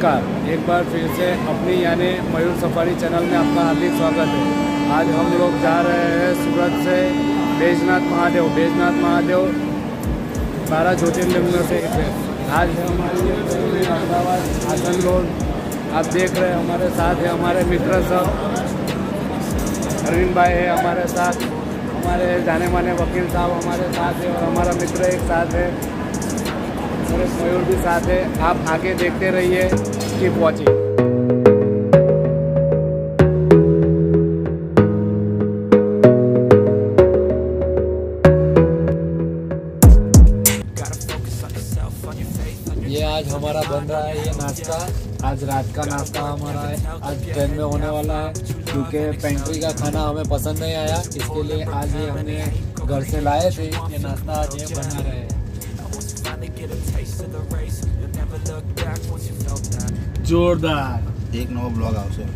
नमस्कार, एक बार फिर से अपनी यानी मयूर सफारी चैनल में आपका हार्दिक स्वागत है। आज हम लोग जा रहे हैं सूरत से बैजनाथ महादेव। 12 ज्योतिर्लिंग में से एक है। आज है हमारी अहमदाबाद आसन रोड। आप देख रहे हैं हमारे साथ है हमारे मित्र सब। अरविंद भाई है हमारे साथ, हमारे जाने माने वकील साहब हमारे साथ है और हमारा मित्र एक साथ है, मयूर भी साथ है। आप आगे देखते रहिए, कीप वॉचिंग। ये आज हमारा बन रहा है ये नाश्ता। आज रात का नाश्ता हमारा है, आज ट्रेन में होने वाला है क्योंकि पेंट्री का खाना हमें पसंद नहीं आया, इसके लिए आज ये हमने घर से लाए थे। ये नाश्ता आज ये बना रहे हैं। जोरदार एक नवा ब्लॉग आवशे।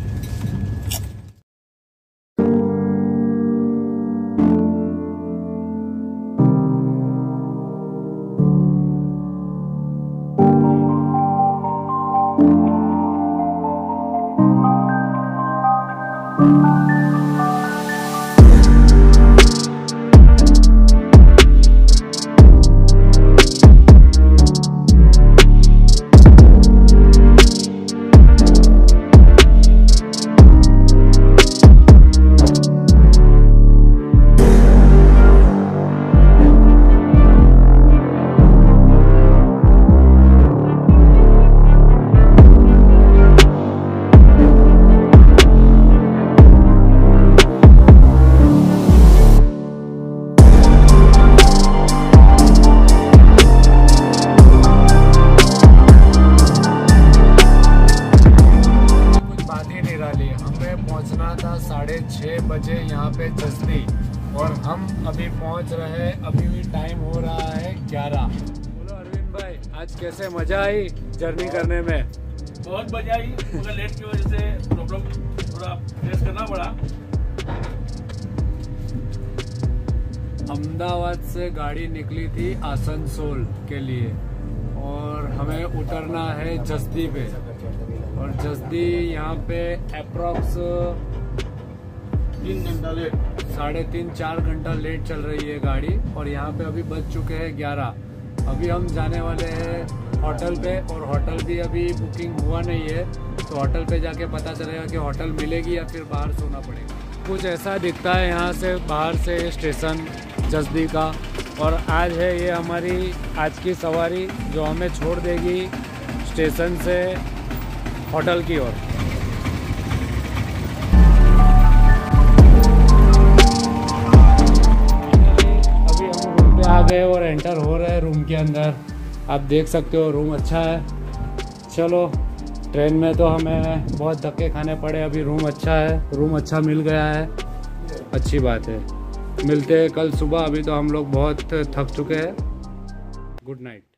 पहुंचना था 6:30 बजे यहाँ पे जस्दी, और हम अभी पहुंच रहे हैं। अभी भी टाइम हो रहा है 11। बोलो अरविंद भाई, आज कैसे मजा आई जर्नी करने में? बहुत मजा आई, मगर लेट की वजह से प्रॉब्लम थोड़ा फेस करना पड़ा। अहमदाबाद से गाड़ी निकली थी आसनसोल के लिए और हमें उतरना है जस्दी पे, और जस्दी यहाँ पे अप्रॉक्स 3 घंटा लेट, 3.5-4 घंटा लेट चल रही है गाड़ी। और यहाँ पे अभी बज चुके हैं 11। अभी हम जाने वाले हैं होटल पे, और होटल भी अभी बुकिंग हुआ नहीं है, तो होटल पे जाके पता चलेगा कि होटल मिलेगी या फिर बाहर सोना पड़ेगा। कुछ ऐसा दिखता है यहाँ से बाहर से स्टेशन जस्दी का। और आज है ये हमारी आज की सवारी जो हमें छोड़ देगी स्टेशन से होटल की ओर। अभी हम रूम पे आ गए और एंटर हो रहे हैं रूम के अंदर। आप देख सकते हो रूम अच्छा है। चलो, ट्रेन में तो हमें बहुत धक्के खाने पड़े, अभी रूम अच्छा है, रूम अच्छा मिल गया है, अच्छी बात है। मिलते हैं कल सुबह, अभी तो हम लोग बहुत थक चुके हैं। Good night.